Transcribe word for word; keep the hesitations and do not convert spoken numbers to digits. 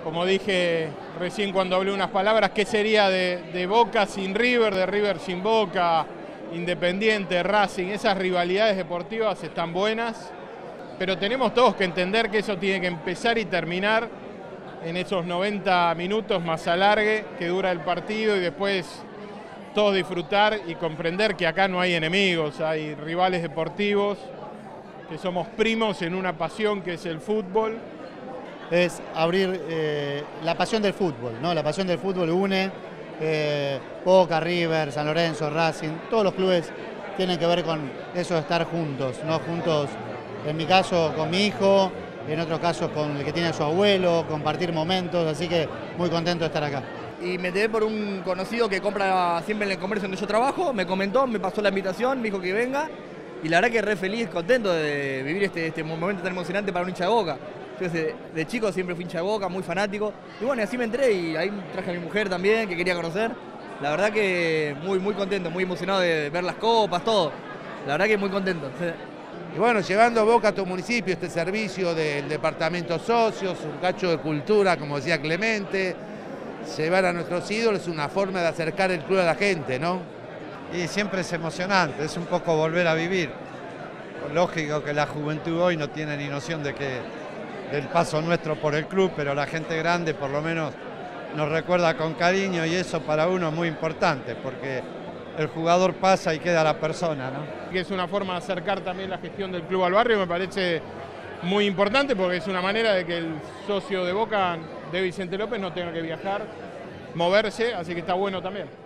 como dije recién cuando hablé unas palabras, ¿qué sería de, de Boca sin River, de River sin Boca, Independiente, Racing? Esas rivalidades deportivas están buenas, pero tenemos todos que entender que eso tiene que empezar y terminar en esos noventa minutos más alargue que dura el partido, y después todos disfrutar y comprender que acá no hay enemigos, hay rivales deportivos, que somos primos en una pasión que es el fútbol. Es abrir eh, la pasión del fútbol, ¿no? La pasión del fútbol une eh, Boca, River, San Lorenzo, Racing, todos los clubes tienen que ver con eso de estar juntos, ¿no? Juntos, en mi caso con mi hijo, en otros casos con el que tiene a su abuelo, compartir momentos, así que muy contento de estar acá. Y me enteré por un conocido que compra siempre en el comercio donde yo trabajo, me comentó, me pasó la invitación, me dijo que venga, y la verdad que re feliz, contento de vivir este, este momento tan emocionante para un hincha de Boca. Yo desde de chico siempre fui hincha de Boca, muy fanático, y bueno, y así me entré, y ahí traje a mi mujer también, que quería conocer. La verdad que muy, muy contento, muy emocionado de ver las copas, todo. La verdad que muy contento. Y bueno, llevando a Boca a tu municipio, este servicio del departamento socios, un cacho de cultura, como decía Clemente, llevar a nuestros ídolos es una forma de acercar el club a la gente, ¿no? Y siempre es emocionante, es un poco volver a vivir. Lógico que la juventud hoy no tiene ni noción de que, del paso nuestro por el club, pero la gente grande por lo menos nos recuerda con cariño, y eso para uno es muy importante, porque el jugador pasa y queda la persona, ¿no? Que es una forma de acercar también la gestión del club al barrio, me parece muy importante, porque es una manera de que el socio de Boca, de Vicente López, no tenga que viajar, moverse, así que está bueno también.